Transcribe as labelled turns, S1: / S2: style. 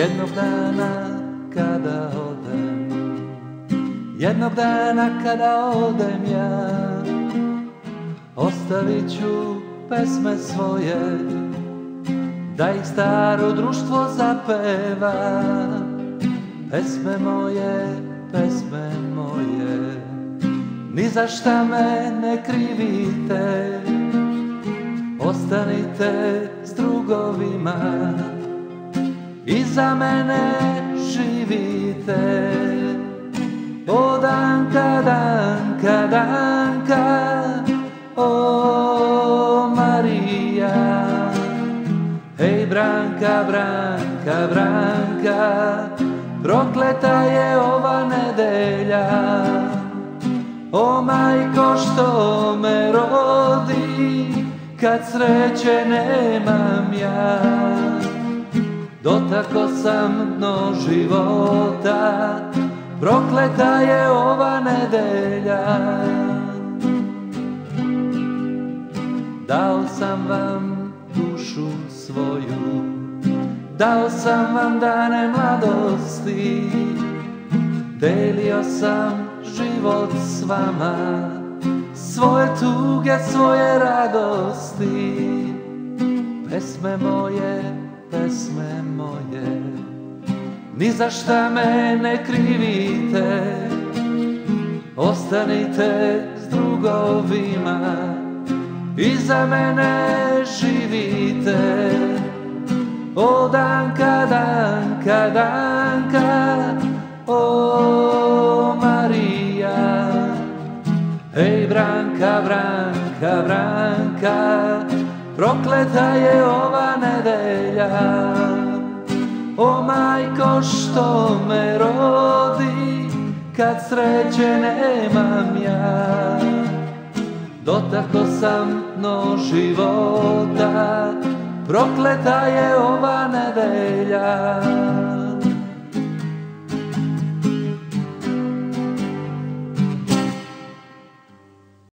S1: Jednog dana kada odem, jednog dana kada odem ja, ostavit ću pesme svoje, da ih staro društvo zapeva. Pesme moje, ni za šta me ne krivite, ostanite s drugovima, iza mene živite. O Danka, Danka, Danka, o Marija. Hej Branka, Branka, Branka, prokleta je ova nedelja. O majko što me rodi, kad sreće nemam ja. Dotako sam dno života, prokleta je ova nedelja. Dao sam vam dušu svoju, dao sam vam dane mladosti, delio sam život s vama, svoje tuge, svoje radosti. Pesme moje, ni za šta me ne krivite, ostanite s drugovima, iza mene živite. O Danka, Danka, Danka, o Marija. Hej Branka, Branka, Branka, prokleta je ova nedelja. O majko što me rodi, kad sreće nemam ja. Dotako sam dno života, prokleta je ova nedelja.